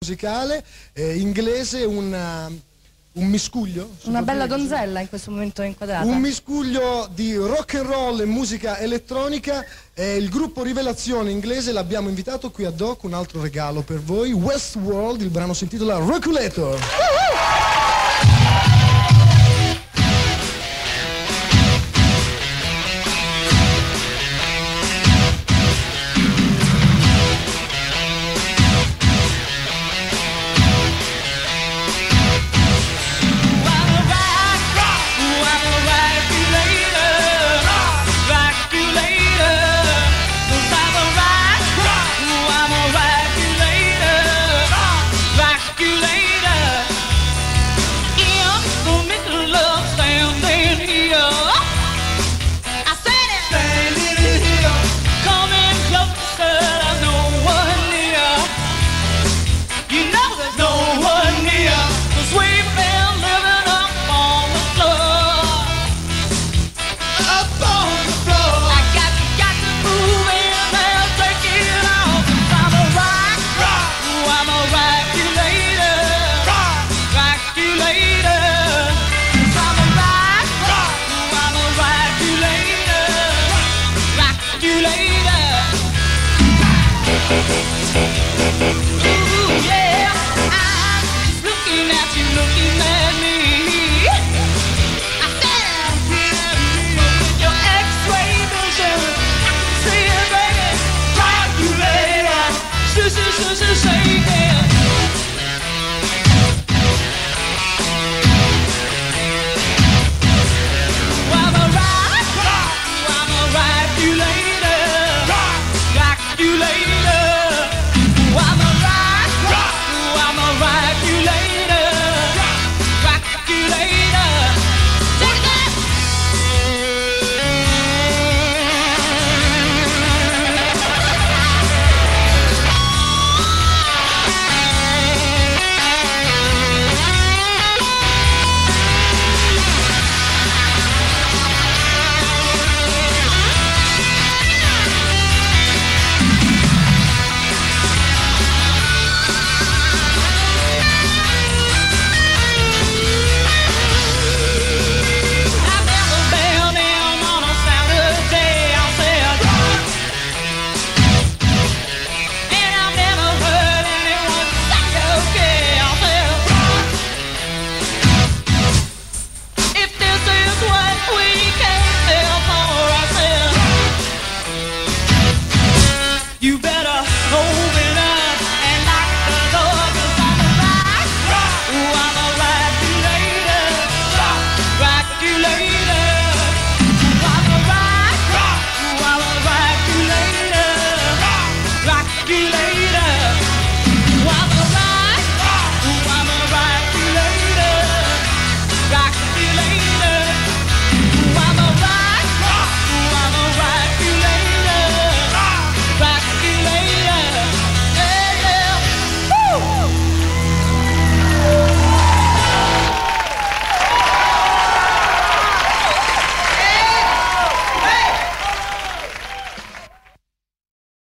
musicale inglese, un miscuglio. Una bella donzella in questo momento inquadrata. Un miscuglio di rock and roll e musica elettronica. Il gruppo Rivelazione inglese l'abbiamo invitato qui ad hoc, un altro regalo per voi. Westworld, il brano si intitola Rockulator.